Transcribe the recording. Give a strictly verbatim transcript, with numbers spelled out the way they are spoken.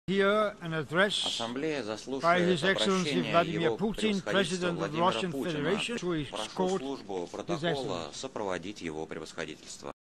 Here an address Ассамблея by заслушает His Excellency обращение Vladimir его Putin, превосходительства President of the Владимира Russian Путина. Federation, to Прошу escort службу His протокола Excellency. сопроводить его превосходительство.